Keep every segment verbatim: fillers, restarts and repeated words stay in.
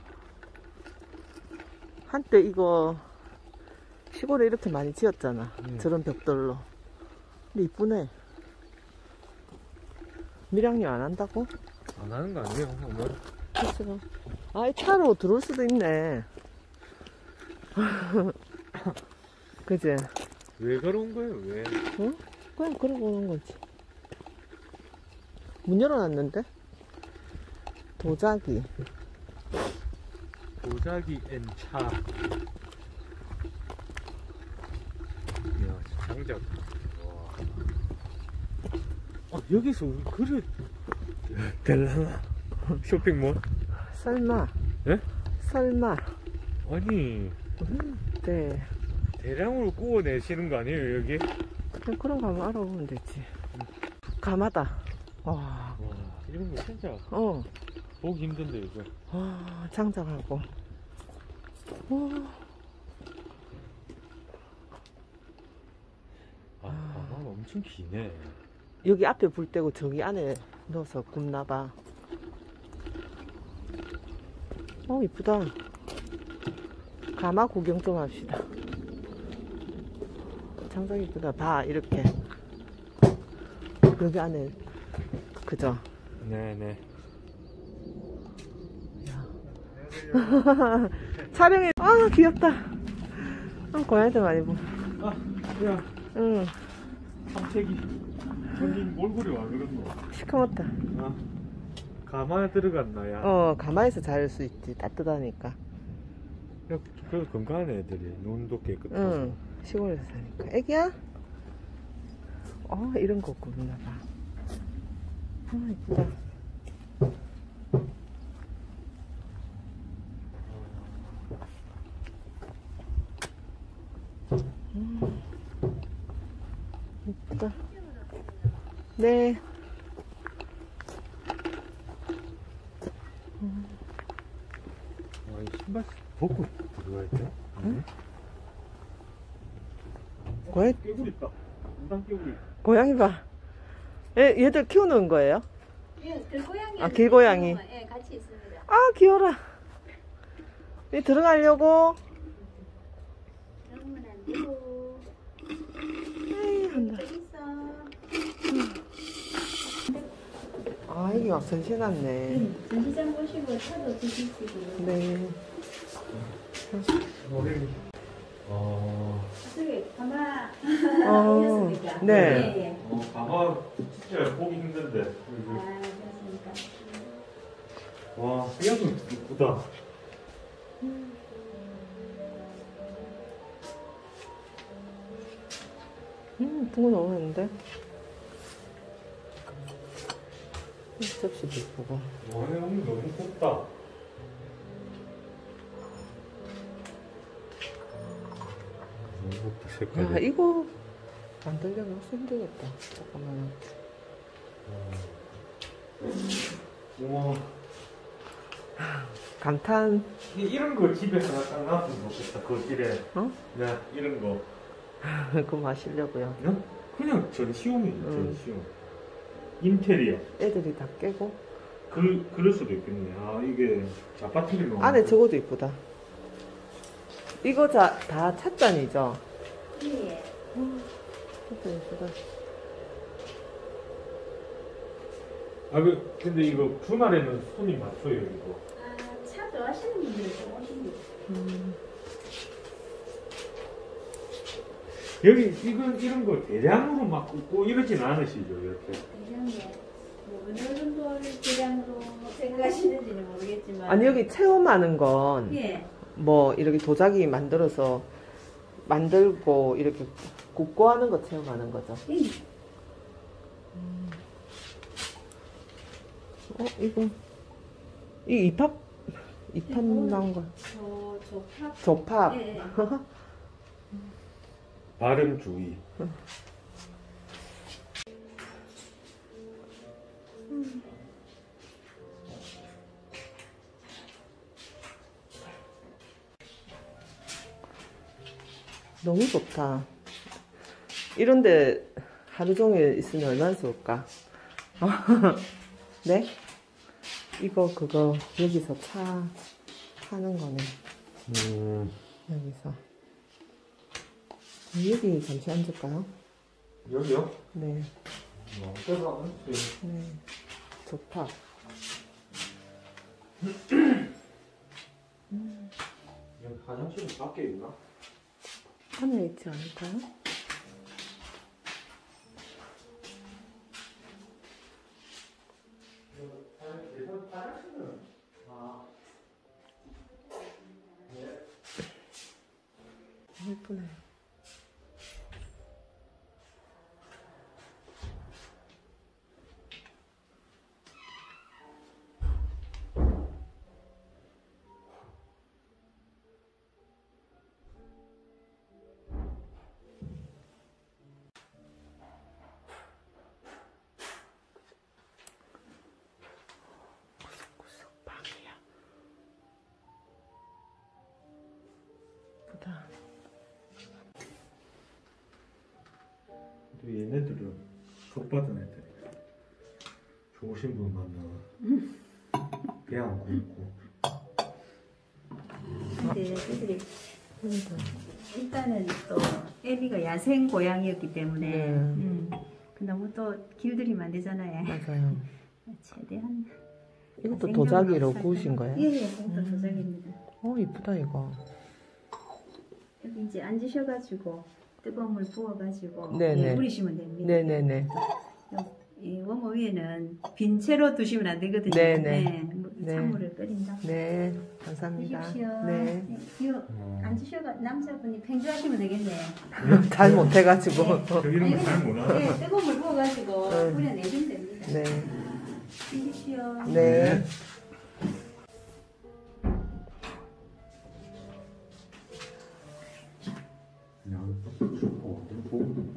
한때 이거 시골에 이렇게 많이 지었잖아. 음. 저런 벽돌로. 근데 이쁘네. 밀양요 안 한다고? 안 하는 거 아니에요? 뭐. 그치. 아, 이 차로 들어올 수도 있네. 그치? 왜 그런 거예요? 왜? 응? 그냥 그러고 오는 거지. 문 열어놨는데? 도자기. 도자기 앤 차. 이야, 장작. 와. 아, 여기서 그래. 될라나? 쇼핑몰? 설마. 예? 설마. 아니. 네. 대량으로 구워내시는 거 아니에요, 여기? 그냥 그런 거 한번 알아보면 되지. 가마다. 와. 와, 이런 거 진짜. 어. 보기 힘든데, 이거. 와, 장작하고. 와. 아, 가마가 엄청 기네. 여기 앞에 불 떼고 저기 안에 넣어서 굽나봐. 어, 이쁘다. 가마 구경 좀 합시다. 장작 이쁘다. 봐, 이렇게. 여기 안에, 그죠? 네네. 촬영해. 아, 귀엽다. 아, 고양이들 많이 보. 아, 야. 응. 삼색이. 저기 몰골이 와, 그런 거. 시커멓다. 아, 가마에 들어갔나, 야? 어, 가마에서 잘 수 있지. 따뜻하니까. 야, 그래도 건강한 애들이. 눈도 깨끗하고. 응. 시골에서 사니까. 애기야? 어, 이런 거 굽나봐. 아, 이쁘다. 음, 이쁘다. 네. 음. 아, 이 신발 벗고 들어가야 돼? 응? 고양이, 깨구리 있다. 인당 깨구리. 고양이 봐. 얘, 얘들 키우는 거예요? 예, 길고양이. 아, 길고양이. 예, 같이 있습니다. 아, 귀여라. 이 들어가려고. 그러면 안 되고. 에이, 한다. 아, 이게 막 전시해놨네. 응, 전시장 보시고 차도 드시시고. 네. 어, 저기 가마 어, 보셨습니까? 네. 예, 예. 어, 가마 진짜 보기 힘든데. 아, 그렇습니까? 와, 생각도 이쁘다. 음, 이쁜 거 너무 많은데? 접시도 이쁘고. 와, 형님 너무 곱다. 너무 곱다, 야, 색깔이. 이거 만들려면 훨씬 힘들겠다. 잠깐만. 우와. 감탄. 이런 거 집에 하나 딱 놔두면 좋겠다, 거실에. 어? 네, 이런 거. 그거 마시려고요. 그냥, 그냥 전시용이에요, 음. 전시용. 인테리어. 애들이 다 깨고. 그, 그럴 수도 있겠네. 아, 이게 자파티를 넣어. 안에 저거도 이쁘다. 이거 자, 다 찻잔이죠? 예. 음, 진짜 이쁘다. 아, 그, 근데 이거 주말에는 손이 많어요, 이거. 아, 차 좋아하시는 분들이 좀 오십니다. 음. 여기, 이건, 이런 거 대량으로 막 굽고 이러진 않으시죠, 이렇게. 대량에 뭐 어느 정도를 대량으로 생각하시는지는 모르겠지만. 아니, 여기 체험하는 건, 예. 뭐, 이렇게 도자기 만들어서, 만들고, 이렇게 굽고 하는 거 체험하는 거죠. 예. 어, 이거. 이 입합? 입합 나온 거. 저, 조팝. 조팝. 예, 예. 발음 주의. 너무 좋다. 이런데 하루 종일 있으면 얼마나 좋을까? 네? 이거, 그거, 여기서 차. 하는 거네. 음, 여기서. 여기 잠시 앉을까요? 여기요? 네. 뭐, 어때서 앉지? 네. 좋다. 여기 화장실은 밖에 있나? 안에 있지 않을까요? 화장실은, 아, 예쁘네. 구석구석 방이야. 예쁘다. 근데 얘네들은 속 받은 애들이야. 좋으신 분 만나. 배 안 굶고. 근데 애들이 그러니까. 일단은 또 애비가 야생 고양이였기 때문에 네. 음, 너무 또 길들이면 안 되잖아요. 맞아요. 최대한 이것도 야생적으로 도자기로 살짝- 구우신 거예요? 예, 예, 이것도 음. 도자기입니다. 어, 이쁘다, 이거. 여기 이제 앉으셔가지고 뜨거운 물 부어가지고 네네. 예, 뿌리시면 됩니다. 네네네. 요- 이 원모 위에는 빈 채로 두시면 안 되거든요. 네네. 네, 물- 네. 찬물을 끓인다. 네, 감사합니다. 드십시오. 네. 네, 요 앉으셔가 남자분이 팽주하시면 되겠네요. 잘 못해가지고. 저 이런 거 잘 몰라. 네, 뜨거운 물 부어가지고 네. 뿌려내시면 됩니다. 네. 드십시오. 네. 그냥 슈퍼 보고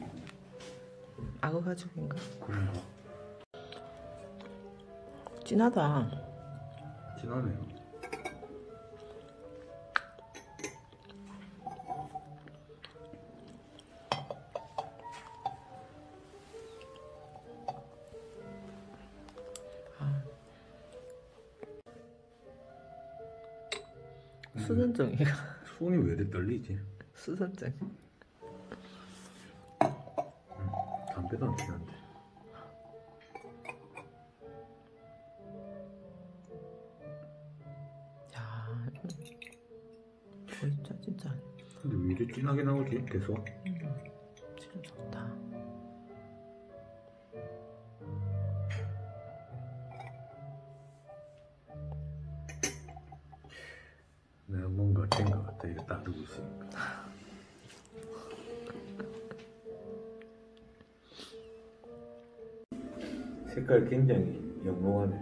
악어 가죽인가? 그런가? 진하다. 진하네요. 수선증이가. 손이 왜 이렇게 떨리지? 수선증. 담배도 안 피는데. 야, 진짜 진짜. 근데 왜 이렇게 진하게 나오지? 계속. 음, 진짜 좋다. 내가 뭔가 된 것 같아. 이거 따르고 있으니까. 색깔 굉장히 영롱하네.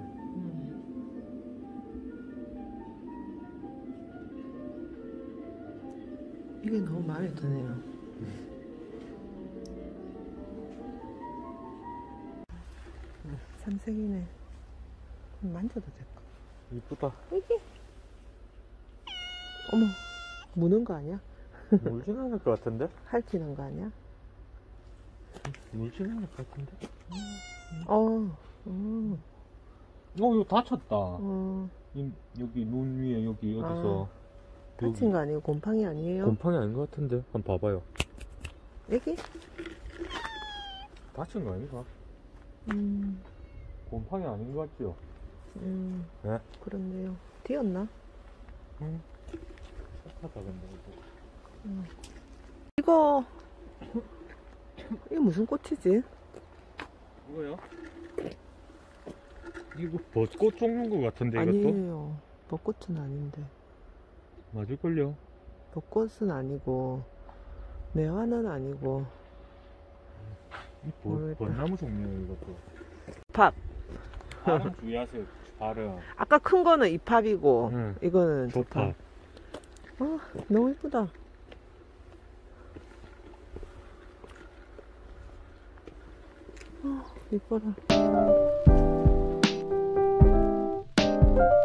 이게 너무 마음에 드네요. 삼색이네. 만져도 될까? 이쁘다. 이게. 어머, 무는 거 아니야? 물진 않을 것 같은데? 핥히는 거 아니야? 물진 않을 것 같은데? 어, 어, 어, 이거 다쳤다. 어. 이, 여기 눈 위에 여기 어디서. 다친 거 아니에요? 곰팡이 아니에요? 곰팡이 아닌 것 같은데? 한번 봐봐요. 애기? 다친 거 아닌가? 음, 곰팡이 아닌 것 같지요? 음, 네? 그렇네요. 튀었나? 응. 착하다, 근데 이거. 이거, 이게 무슨 꽃이지? 이거요? 이거 벚꽃 종류인 것 같은데, 이것도? 아니에요. 벚꽃은 아닌데. 맞을걸요? 벚꽃은 아니고, 매화는 아니고, 이 벚, 모르겠다. 벚나무 종류예요, 이것도. 팝. 발음 주의하세요, 발음. 아까 큰 거는 이팝이고, 응. 이거는 조팝. 조팝. 아, 너무 예쁘다. 아, 이뻐라.